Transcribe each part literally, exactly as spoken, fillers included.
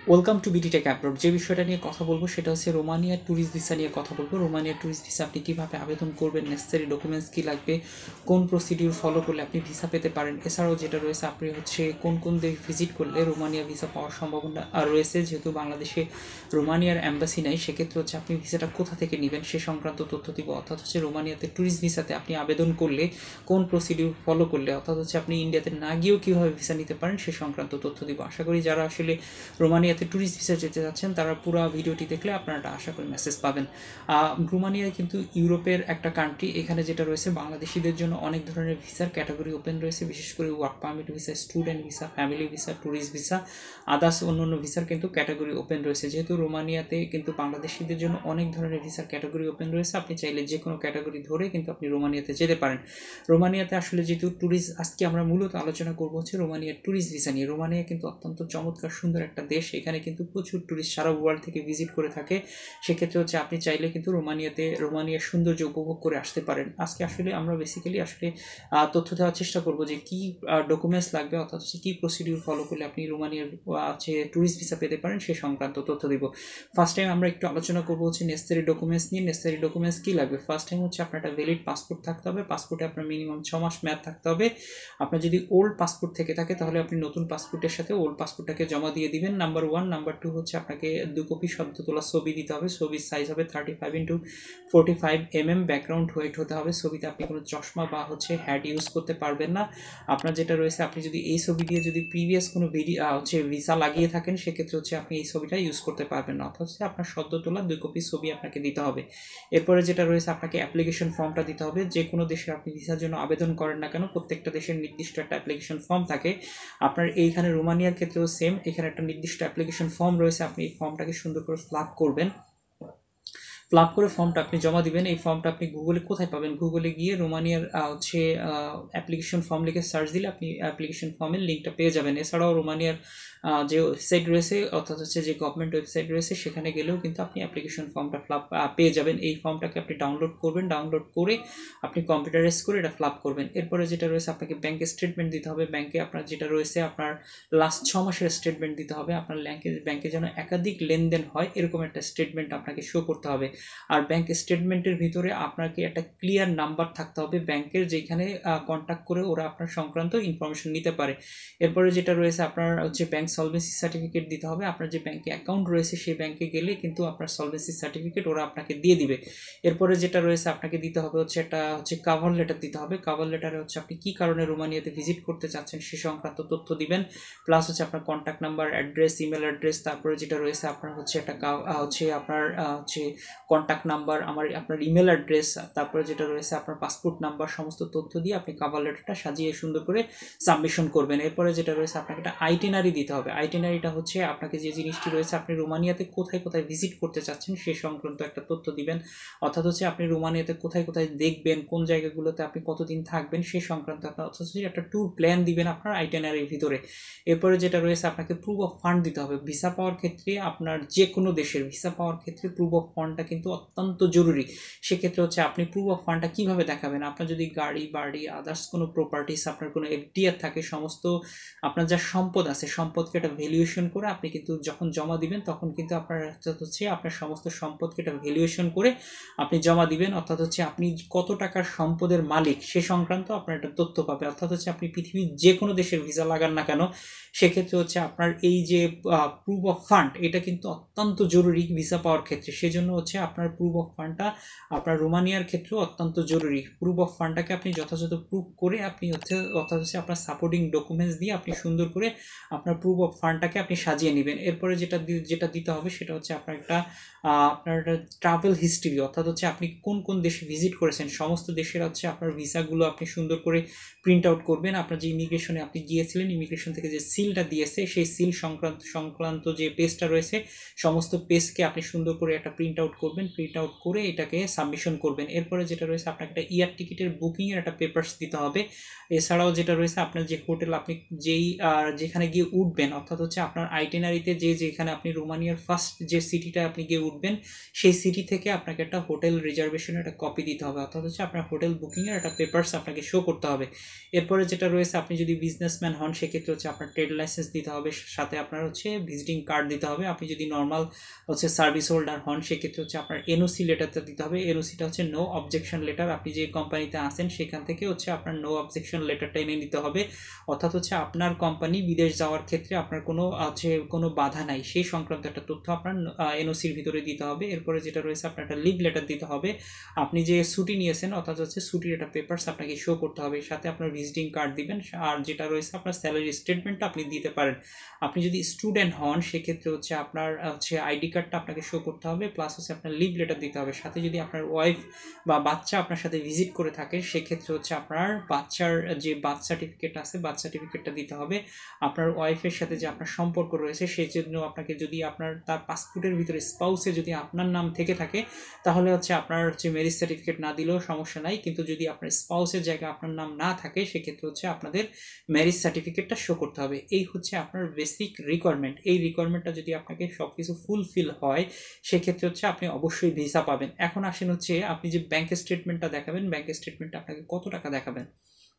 Welcome to BD Tech Abroad. যে বিষয়টা নিয়ে কথা বলবো সেটা হচ্ছে রোমানিয়ার ট্যুরিস্ট ভিসা নিয়ে কথা বলবো। রোমানিয়ার ট্যুরিস্ট ভিসা আপনি কীভাবে আবেদন করবেন, নেসেসারি ডকুমেন্টস কী লাগবে, কোন প্রসিডিউর ফলো করলে আপনি ভিসা পেতে পারেন, এছাড়াও যেটা রয়েছে আপনি হচ্ছে কোন কোন দেশ ভিজিট করলে রোমানিয়া ভিসা পাওয়ার সম্ভাবনা রয়েছে। যেহেতু বাংলাদেশে রোমানিয়ার অ্যাম্বাসি নাই, সেক্ষেত্রে হচ্ছে আপনি ভিসাটা কোথা থেকে নেবেন সে সংক্রান্ত তথ্য দিব। অর্থাৎ হচ্ছে রোমানিয়াতে ট্যুরিস্ট ভিসাতে আপনি আবেদন করলে কোন প্রসিডিউর ফলো করলে, অর্থাৎ হচ্ছে আপনি ইন্ডিয়াতে না গিয়েও কীভাবে ভিসা নিতে পারেন সে সংক্রান্ত তথ্য দিব। আশা করি যারা আসলে রোমানিয়াতে ট্যুরিস্ট ভিসা যেতে যাচ্ছেন তারা পুরো ভিডিওটি দেখলে আপনারা একটা আশা করি মেসেজ পাবেন। রোমানিয়া কিন্তু ইউরোপের একটা কান্ট্রি। এখানে যেটা রয়েছে বাংলাদেশিদের জন্য অনেক ধরনের ভিসার ক্যাটাগরি ওপেন রয়েছে, বিশেষ করে work permit visa, student visa, family visa, tourist visa, others অন্যান্য ভিসার কিন্তু ক্যাটাগরি ওপেন রয়েছে। যেহেতু রোমানিয়াতে কিন্তু বাংলাদেশিদের জন্য অনেক ধরনের ভিসার ক্যাটাগরি ওপেন রয়েছে, আপনি চাইলে যে কোনো ক্যাটাগরি ধরে কিন্তু আপনি রোমানিয়াতে যেতে পারেন। রোমানিয়াতে আসলে যেহেতু ট্যুরিস্ট, আজকে আমরা মূলত আলোচনা করবো হচ্ছে রোমানিয়ার ট্যুরিস্ট ভিসা নিয়ে। রোমানিয়া কিন্তু অত্যন্ত চমৎকার সুন্দর একটা দেশ, এখানে কিন্তু প্রচুর ট্যুরিস্ট সারা ওয়ার্ল্ড থেকে ভিজিট করে থাকে। সেক্ষেত্রে হচ্ছে আপনি চাইলে কিন্তু রোমানিয়াতে রোমানিয়ার সৌন্দর্য উপভোগ করে আসতে পারেন। আজকে আসলে আমরা বেসিক্যালি আসলে তথ্য দেওয়ার চেষ্টা করব যে কী ডকুমেন্টস লাগবে, অর্থাৎ হচ্ছে কী প্রসিডিউর ফলো করলে আপনি রোমানিয়ার হচ্ছে ট্যুরিস্ট ভিসা পেতে পারেন সে সংক্রান্ত তথ্য দিব। ফার্স্ট টাইম আমরা একটু আলোচনা করবো হচ্ছে নেসেসারি ডকুমেন্টস নিয়ে। নেসেসারি ডকুমেন্টস কী লাগবে? ফার্স্ট টাইম হচ্ছে আপনার একটা ভ্যালিড পাসপোর্ট থাকতে হবে। পাসপোর্টে আপনার মিনিমাম ছ মাস মেয়াদ থাকতে হবে। আপনার যদি ওল্ড পাসপোর্ট থেকে থাকে তাহলে আপনি নতুন পাসপোর্টের সাথে ওল্ড পাসপোর্টটাকে জমা দিয়ে দিবেন, নাম্বার ওয়ান। নাম্বার টু হচ্ছে আপনাকে দু কপি সদ্য তোলা ছবি দিতে হবে। ছবির সাইজ হবে thirty five into forty five M M. Background white হতে হবে। ছবিতে আপনি কোনো চশমা বা হচ্ছে হ্যাট ইউজ করতে পারবেন না। আপনার যেটা রয়েছে, আপনি যদি এই ছবি দিয়ে যদি প্রিভিয়াস কোনো ভিডিও হচ্ছে ভিসা লাগিয়ে থাকেন সেক্ষেত্রে হচ্ছে আপনি এই ছবিটা ইউজ করতে পারবেন না, অর্থাৎ হচ্ছে আপনার সদ্য তোলা দুই কপি ছবি আপনাকে দিতে হবে। এরপরে যেটা রয়েছে, আপনাকে অ্যাপ্লিকেশন ফর্মটা দিতে হবে। যে কোনো দেশে আপনি ভিসার জন্য আবেদন করেন না কেন, প্রত্যেকটা দেশের নির্দিষ্ট একটা অ্যাপ্লিকেশন ফর্ম থাকে। আপনার এইখানে রোমানিয়ার ক্ষেত্রেও সেম, এখানে একটা নির্দিষ্ট অ্যাপ্লিকেশন ফর্ম রয়েছে। আপনি এই ফর্মটাকে সুন্দর করে ফিল করবেন। ফিল করে ফর্মটা আপনি জমা দিবেন। এই ফর্মটা আপনি গুগলে কোথায় পাবেন? গুগলে গিয়ে রোমানিয়ার হচ্ছে অ্যাপ্লিকেশন ফর্ম লিখে সার্চ দিলে আপনি অ্যাপ্লিকেশন ফর্মের লিঙ্কটা পেয়ে যাবেন। এছাড়াও রোমানিয়ার যে ওয়েবসাইট রয়েছে, অর্থাৎ হচ্ছে যে গভর্নমেন্ট ওয়েবসাইট রয়েছে, সেখানে গেলেও কিন্তু আপনি অ্যাপ্লিকেশন ফর্মটা ফিল পেয়ে যাবেন। এই ফর্মটাকে আপনি ডাউনলোড করবেন। ডাউনলোড করে আপনি কম্পিউটারাইজ করে এটা ফিল করবেন। এরপরে যেটা রয়েছে, আপনাকে ব্যাংকে স্টেটমেন্ট দিতে হবে। ব্যাংকে আপনার যেটা রয়েছে আপনার লাস্ট ছ মাসের স্টেটমেন্ট দিতে হবে। আপনার ব্যাংকে ব্যাংকে যেন একাধিক লেনদেন হয় এরকম একটা স্টেটমেন্ট আপনাকে শো করতে হবে। আর ব্যাংক স্টেটমেন্টের ভিতরে আপনাকে একটা ক্লিয়ার নাম্বার থাকতে হবে ব্যাংকের, যেখানে কন্ট্যাক্ট করে ওরা আপনার সংক্রান্ত ইনফরমেশন নিতে পারে। এরপরে যেটা রয়েছে, আপনার হচ্ছে ব্যাংক সলভেন্সি সার্টিফিকেট দিতে হবে। আপনার যে ব্যাংকে অ্যাকাউন্ট রয়েছে সেই ব্যাংকে গেলে কিন্তু আপনার সলভেন্সি সার্টিফিকেট ওরা আপনাকে দিয়ে দিবে। এরপরে যেটা রয়েছে, আপনাকে দিতে হবে হচ্ছে একটা হচ্ছে কাভার লেটার দিতে হবে। কাভার লেটারে হচ্ছে আপনি কী কারণে রোমানিয়াতে ভিজিট করতে চাচ্ছেন সে সংক্রান্ত তথ্য দিবেন, প্লাস হচ্ছে আপনার contact number, address, email address. তারপরে যেটা রয়েছে আপনার হচ্ছে একটা হচ্ছে আপনার হচ্ছে কন্ট্যাক্ট নাম্বার, আমার আপনার ইমেল অ্যাড্রেস, তারপরে যেটা রয়েছে আপনার পাসপোর্ট নাম্বার, সমস্ত তথ্য দিয়ে আপনি কভার লেটারটা সাজিয়ে সুন্দর করে সাবমিশন করবেন। এরপরে যেটা রয়েছে, আপনাকে একটা আইটিনারি দিতে হবে। আইটিনারিটা হচ্ছে আপনাকে যে জিনিসটি রয়েছে, আপনি রোমানিয়াতে কোথায় কোথায় ভিজিট করতে চাচ্ছেন সে সংক্রান্ত একটা তথ্য দিবেন, অর্থাৎ হচ্ছে আপনি রোমানিয়াতে কোথায় কোথায় দেখবেন, কোন জায়গাগুলোতে আপনি কতদিন থাকবেন সে সংক্রান্ত আপনার অর্থাৎ হচ্ছে একটা ট্যুর প্ল্যান দিবেন আপনার আইটিনারির ভিতরে। এরপরে যেটা রয়েছে, আপনাকে প্রুফ অফ ফান্ড দিতে হবে। ভিসা পাওয়ার ক্ষেত্রে আপনার যে কোনো দেশের ভিসা পাওয়ার ক্ষেত্রে প্রুফ অফ ফান্ডটা কিন্তু অত্যন্ত জরুরি। সেক্ষেত্রে হচ্ছে আপনি প্রুফ অফ ফান্ডটা কীভাবে দেখাবেন? আপনার যদি গাড়ি, বাড়ি, আদার্স কোনো প্রপার্টিস, আপনার কোনো এফডিআর থাকে, সমস্ত আপনার যা সম্পদ আছে সম্পদকে একটা ভ্যালুয়েশন করে আপনি কিন্তু যখন জমা দিবেন তখন কিন্তু আপনার হচ্ছে আপনার সমস্ত সম্পদকে একটা ভ্যালুয়েশন করে আপনি জমা দিবেন, অর্থাৎ হচ্ছে আপনি কত টাকার সম্পদের মালিক সে সংক্রান্ত আপনার একটা তথ্য পাবে। অর্থাৎ হচ্ছে আপনি পৃথিবীর যে কোনো দেশের ভিসা লাগান না কেন সেক্ষেত্রে হচ্ছে আপনার এই যে প্রুফ অফ ফান্ড এটা কিন্তু অত্যন্ত জরুরি ভিসা পাওয়ার ক্ষেত্রে। সেজন্য হচ্ছে আপনার প্রুফ অফ ফান্ডটা আপনার রোমানিয়ার ক্ষেত্রেও অত্যন্ত জরুরি। প্রুফ অফ ফান্ডটাকে আপনি যথাযথ প্রুফ করে আপনি হচ্ছে অর্থাৎ হচ্ছে আপনার সাপোর্টিং ডকুমেন্টস দিয়ে আপনি সুন্দর করে আপনার প্রুফ অফ ফান্ডটাকে আপনি সাজিয়ে নেবেন। এরপরে যেটা যেটা দিতে হবে সেটা হচ্ছে আপনার একটা আপনার একটা ট্রাভেল হিস্ট্রি, অর্থাৎ হচ্ছে আপনি কোন কোন দেশে ভিজিট করেছেন সমস্ত দেশের হচ্ছে আপনার ভিসাগুলো আপনি সুন্দর করে প্রিন্ট আউট করবেন। আপনার যে ইমিগ্রেশনে আপনি গিয়েছিলেন, ইমিগ্রেশন থেকে যে সিলটা দিয়েছে সেই সিল সংক্রান্ত সংক্রান্ত যে পেজটা রয়েছে সমস্ত পেজকে আপনি সুন্দর করে একটা প্রিন্ট আউট করবেন। প্রিন্ট আউট করে এটাকে সাবমিশন করবেন। এরপরে যেটা রয়েছে, আপনাকে একটা এয়ার টিকিটের বুকিংয়ের একটা পেপারস দিতে হবে। এছাড়াও যেটা রয়েছে, আপনার যে হোটেল আপনি যেই যেখানে গিয়ে উঠবেন, অর্থাৎ হচ্ছে আপনার আইটিনারিতে যে যেখানে আপনি রোমানিয়ার ফার্স্ট যে সিটিটা আপনি গিয়ে উঠবেন সেই সিটি থেকে আপনাকে একটা হোটেল রিজার্ভেশনের একটা কপি দিতে হবে, অর্থাৎ হচ্ছে আপনার হোটেল বুকিংয়ের একটা পেপারস আপনাকে শো করতে হবে। এরপরে যেটা রয়েছে আপনি যদি বিজনেসম্যান হন সেক্ষেত্রে হচ্ছে আপনার ট্রেড লাইসেন্স দিতে হবে, সাথে আপনার হচ্ছে ভিজিটিং কার্ড দিতে হবে। আপনি যদি নর্মাল হচ্ছে সার্ভিস হোল্ডার হন সেক্ষেত্রে হচ্ছে আপনার এনওসি লেটারটা দিতে হবে। এনওসিটা হচ্ছে নো অবজেকশন লেটার, আপনি যে কোম্পানিতে আসেন সেখান থেকে হচ্ছে আপনার নো অবজেকশন লেটারটা এনে নিতে হবে, অর্থাৎ হচ্ছে আপনার কোম্পানি বিদেশ যাওয়ার ক্ষেত্রে আপনার কোনো হচ্ছে কোনো বাধা নাই সেই সংক্রান্ত একটা তথ্য আপনার এনওসির ভিতরে দিতে হবে। এরপরে যেটা রয়েছে আপনার একটা লিভ লেটার দিতে হবে, আপনি যে ছুটি নিয়েছেন অর্থাৎ হচ্ছে ছুটির একটা পেপারস আপনাকে শো করতে হবে, সাথে আপনার ভিজিটিং কার্ড দিবেন। আর যেটা রয়েছে আপনার স্যালারি স্টেটমেন্টটা আপনি দিতে পারেন। আপনি যদি স্টুডেন্ট হন সেক্ষেত্রে হচ্ছে আপনার হচ্ছে আইডি কার্ডটা আপনাকে শো করতে হবে, প্লাস হচ্ছে আপনার লিভ লেটার দিতে হবে। সাথে যদি আপনার ওয়াইফ বা বাচ্চা আপনার সাথে ভিজিট করে থাকে সেক্ষেত্রে হচ্ছে আপনার বাচ্চার যে বার্থ সার্টিফিকেট আছে বার্থ সার্টিফিকেটটা দিতে হবে। আপনার ওয়াইফের সাথে যে আপনার সম্পর্ক রয়েছে সেই জন্য আপনাকে যদি আপনার তার পাসপোর্টের ভিতরে স্পাউসে যদি আপনার নাম থেকে থাকে তাহলে হচ্ছে আপনার হচ্ছে ম্যারেজ সার্টিফিকেট না দিলেও সমস্যা নাই, কিন্তু যদি আপনার স্পাউসের জায়গায় আপনার নাম না থাকে সেক্ষেত্রে হচ্ছে আপনাদের ম্যারেজ সার্টিফিকেটটা শো করতে হবে। এই হচ্ছে আপনার বেসিক রিকোয়ারমেন্ট। এই রিকোয়ারমেন্টটা যদি আপনাকে সব কিছু ফুলফিল হয় সেক্ষেত্রে হচ্ছে আপনি অবশ্যই ভিসা পাবেন। এখন আসেন হচ্ছে আপনি যে ব্যাংক স্টেটমেন্টটা দেখাবেন, ব্যাংক স্টেটমেন্টটা আপনাকে কত টাকা দেখাবেন।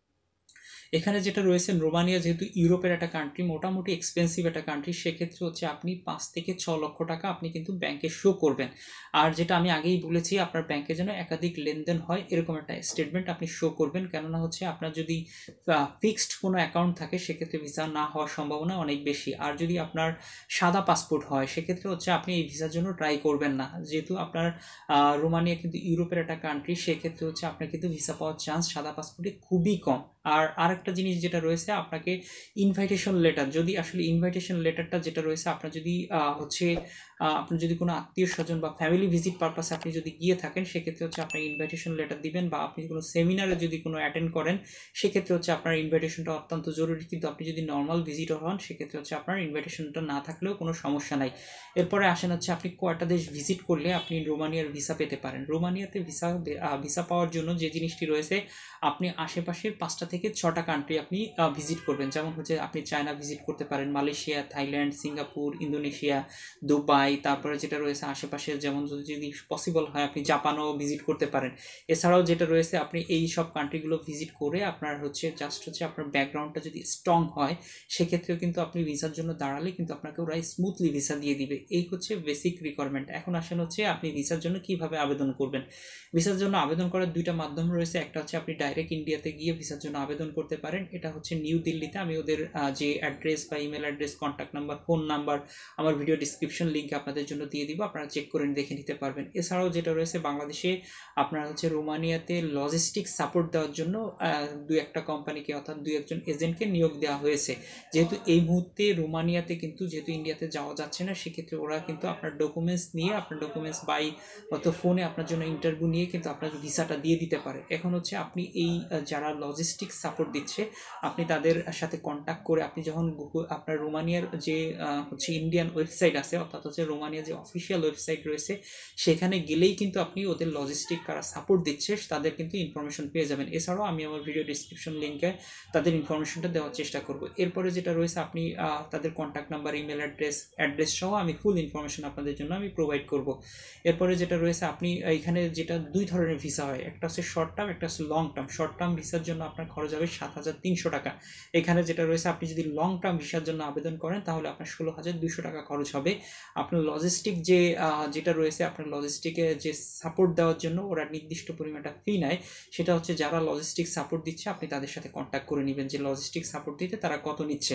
এখানে যেটা রয়েছে রোমানিয়া যেহেতু ইউরোপের একটা কান্ট্রি, মোটামুটি এক্সপেন্সিভ একটা কান্ট্রি, সেক্ষেত্রে হচ্ছে আপনি পাঁচ থেকে ছ লক্ষ টাকা আপনি কিন্তু ব্যাংকে শো করবেন। আর যেটা আমি আগেই বলেছি আপনার ব্যাংকে যেন একাধিক লেনদেন হয় এরকম একটা স্টেটমেন্ট আপনি শো করবেন, কেননা হচ্ছে আপনার যদি ফিক্সড কোনো অ্যাকাউন্ট থাকে সেক্ষেত্রে ভিসা না হওয়ার সম্ভাবনা অনেক বেশি। আর যদি আপনার সাদা পাসপোর্ট হয় সেক্ষেত্রে হচ্ছে আপনি এই ভিসার জন্য ট্রাই করবেন না, যেহেতু আপনার রোমানিয়া কিন্তু ইউরোপের একটা কান্ট্রি, সেক্ষেত্রে হচ্ছে আপনার কিন্তু ভিসা পাওয়ার চান্স সাদা পাসপোর্টে খুবই কম। আর আরেকটা জিনিস যেটা রয়েছে আপনাকে ইনভাইটেশন লেটার, যদি আসলে ইনভাইটেশন লেটারটা যেটা রয়েছে আপনার যদি হচ্ছে আপনার যদি কোনো আত্মীয় স্বজন বা ফ্যামিলি ভিজিট পারপাসে আপনি যদি গিয়ে থাকেন সেক্ষেত্রে হচ্ছে আপনার ইনভাইটেশন লেটার দিবেন, বা আপনি কোনো সেমিনারে যদি কোনো অ্যাটেন্ড করেন সেক্ষেত্রে হচ্ছে আপনার ইনভাইটেশনটা অত্যন্ত জরুরি। কিন্তু আপনি যদি নর্মাল ভিজিটর হন সেক্ষেত্রে হচ্ছে আপনার ইনভাইটেশনটা না থাকলেও কোনো সমস্যা নাই। এরপরে আসেন হচ্ছে আপনি কয়টা দেশ ভিজিট করলে আপনি রোমানিয়ার ভিসা পেতে পারেন। রোমানিয়াতে ভিসা ভিসা পাওয়ার জন্য যে জিনিসটি রয়েছে আপনি আশেপাশের পাঁচটা থেকে ছটা কান্ট্রি আপনি ভিজিট করবেন, যেমন হচ্ছে আপনি চায়না ভিজিট করতে পারেন, Malaysia, Thailand, Singapore, Indonesia, Dubai, তারপরে যেটা রয়েছে আশেপাশে যেমন যদি পসিবল হয় আপনি জাপানও ভিজিট করতে পারেন। এছাড়াও যেটা রয়েছে আপনি এই সব কান্ট্রিগুলো ভিজিট করে আপনার হচ্ছে জাস্ট হচ্ছে আপনার ব্যাকগ্রাউন্ডটা যদি স্ট্রং হয় সেক্ষেত্রেও কিন্তু আপনি ভিসার জন্য দাঁড়ালে কিন্তু আপনাকে ওরাই স্মুথলি ভিসা দিয়ে দিবে। এই হচ্ছে বেসিক রিকোয়ারমেন্ট। এখন আসেন হচ্ছে আপনি ভিসার জন্য কিভাবে আবেদন করবেন। ভিসার জন্য আবেদন করার দুইটা মাধ্যম রয়েছে, একটা হচ্ছে আপনি ডাইরেক্ট ইন্ডিয়াতে গিয়ে ভিসার জন্য আবেদন করতে পারেন, এটা হচ্ছে নিউ দিল্লিতে। আমি ওদের যে অ্যাড্রেস বা email address, contact number, phone number আমার ভিডিও ডিসক্রিপশন লিঙ্কে আপনাদের জন্য দিয়ে দিব, আপনারা চেক করে দেখে নিতে পারবেন। এছাড়াও যেটা রয়েছে বাংলাদেশে আপনারা হচ্ছে রোমানিয়াতে লজিস্টিক সাপোর্ট দেওয়ার জন্য দু একটা কোম্পানিকে অর্থাৎ দুই একজন এজেন্টকে নিয়োগ দেওয়া হয়েছে। যেহেতু এই মুহূর্তে রোমানিয়াতে কিন্তু যেহেতু ইন্ডিয়াতে যাওয়া যাচ্ছে না সেক্ষেত্রে ওরা কিন্তু আপনার ডকুমেন্টস নিয়ে আপনার ডকুমেন্টস বাই অথবা ফোনে আপনার জন্য ইন্টারভিউ নিয়ে কিন্তু আপনার ভিসাটা দিয়ে দিতে পারে। এখন হচ্ছে আপনি এই যারা লজিস্টিক সাপোর্ট দিচ্ছে আপনি তাদের সাথে কন্ট্যাক্ট করে আপনি যখন আপনার রোমানিয়ার যে হচ্ছে ইন্ডিয়ান ওয়েবসাইট আছে অর্থাৎ হচ্ছে রোমানিয়ার যে অফিসিয়াল ওয়েবসাইট রয়েছে সেখানে গেলেই কিন্তু আপনি ওদের লজিস্টিক কারা সাপোর্ট দিচ্ছে তাদের কিন্তু ইনফরমেশন পেয়ে যাবেন। এছাড়াও আমি আমার ভিডিও ডিসক্রিপশন লিঙ্কে তাদের ইনফরমেশনটা দেওয়ার চেষ্টা করব। এরপরে যেটা রয়েছে আপনি তাদের contact number, email address address সহ আমি ফুল ইনফরমেশন আপনাদের জন্য আমি প্রোভাইড করব। এরপরে যেটা রয়েছে আপনি এখানে যেটা দুই ধরনের ভিসা হয়, একটা হচ্ছে শর্ট টার্ম, একটা হচ্ছে লং টার্ম। শর্ট টার্ম ভিসার জন্য আপনার খরচ হবে সাত হাজার তিনশো টাকা। এখানে যেটা রয়েছে আপনি যদি লং টার্ম ভিসার জন্য আবেদন করেন তাহলে আপনার ষোলো হাজার দুশো টাকা খরচ হবে। আপনার লজিস্টিক যে যেটা রয়েছে আপনার লজিস্টিকে যে সাপোর্ট দেওয়ার জন্য ওরা নির্দিষ্ট পরিমাণটা ফি নেয়, সেটা হচ্ছে যারা লজিস্টিক সাপোর্ট দিচ্ছে আপনি তাদের সাথে কন্ট্যাক্ট করে নেবেন যে লজিস্টিক সাপোর্ট দিতে তারা কত নিচ্ছে।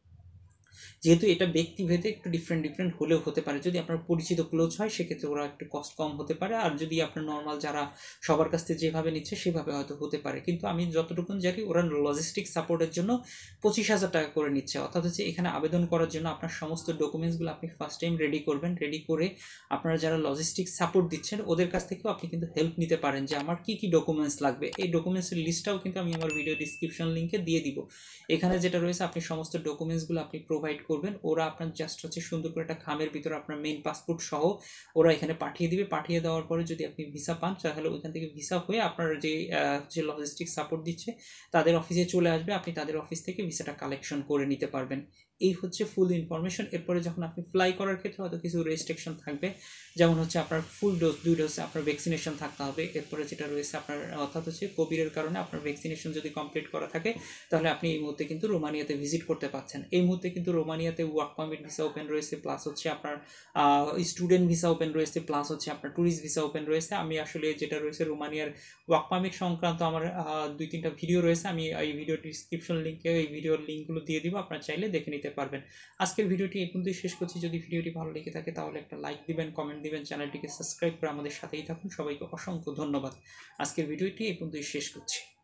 যেহেতু এটা ব্যক্তিভেদে একটু ডিফারেন্ট ডিফারেন্ট হলেও হতে পারে, যদি আপনার পরিচিত ক্লোজ হয় সেক্ষেত্রে ওরা একটু কস্ট কম হতে পারে, আর যদি আপনার নর্মাল যারা সবার কাছ থেকে যেভাবে নিচ্ছে সেভাবে হয়তো হতে পারে। কিন্তু আমি যতটুকু জানি ওরা লজিস্টিক সাপোর্টের জন্য পঁচিশ হাজার টাকা করে নিচ্ছে। অর্থাৎ হচ্ছে এখানে আবেদন করার জন্য আপনার সমস্ত ডকুমেন্টসগুলো আপনি ফার্স্ট টাইম রেডি করবেন, রেডি করে আপনারা যারা লজিস্টিক সাপোর্ট দিচ্ছেন ওদের কাছ থেকেও আপনি কিন্তু হেল্প নিতে পারেন যে আমার কী কী ডকুমেন্টস লাগবে। এই ডকুমেন্টসের লিস্টটাও কিন্তু আমি আমার ভিডিও ডিসক্রিপশন লিঙ্কে দিয়ে দিব। এখানে যেটা রয়েছে আপনি সমস্ত ডকুমেন্টসগুলো আপনি প্রোভাইড করবেন, ওরা আপনার জাস্ট হচ্ছে সুন্দর করে একটা খামের ভিতরে আপনার মেইন পাসপোর্ট সহ ওরা এখানে পাঠিয়ে দিবে। পাঠিয়ে দেওয়ার পরে যদি আপনি ভিসা পান তাহলে ওইখান থেকে ভিসা হয়ে আপনার যে যে লজিস্টিক সাপোর্ট দিচ্ছে তাদের অফিসে চলে আসবে, আপনি তাদের অফিস থেকে ভিসাটা কালেকশন করে নিতে পারবেন। এই হচ্ছে ফুল ইনফরমেশন। এরপরে যখন আপনি ফ্লাই করার ক্ষেত্রে হয়তো কিছু রেস্ট্রিকশন থাকবে, যেমন হচ্ছে আপনার ফুল ডোজ দুই ডোজে আপনার ভ্যাকসিনেশন থাকতে হবে। এরপরে যেটা রয়েছে আপনার অর্থাৎ হচ্ছে কোভিডের কারণে আপনার ভ্যাকসিনেশন যদি কমপ্লিট করা থাকে তাহলে আপনি এই মুহূর্তে কিন্তু রোমানিয়াতে ভিজিট করতে পারছেন। এই মুহূর্তে কিন্তু রোমানিয়াতে ওয়ার্ক পারমিট ভিসা ওপেন রয়েছে, প্লাস হচ্ছে আপনার স্টুডেন্ট ভিসা ওপেন রয়েছে, প্লাস হচ্ছে আপনার ট্যুরিস্ট ভিসা ওপেন রয়েছে। আমি আসলে যেটা রয়েছে রোমানিয়ার ওয়ার্ক পারমিট সংক্রান্ত আমার দুই তিনটা ভিডিও রয়েছে, আমি এই ভিডিও ডিসক্রিপশন লিঙ্কে এই ভিডিওর লিঙ্কগুলো দিয়ে দিব, আপনারা চাইলে দেখে নিতে পারবেন। আজকের ভিডিওটি এই পর্যন্তই শেষ করছি। যদি ভিডিওটি ভালো লেগে থাকে তাহলে একটা লাইক দিবেন, কমেন্ট দিবেন, চ্যানেলটিকে সাবস্ক্রাইব করে আমাদের সাথেই থাকুন। সবাইকে অসংখ্য ধন্যবাদ। আজকের ভিডিওটি এই পর্যন্তই শেষ করছি।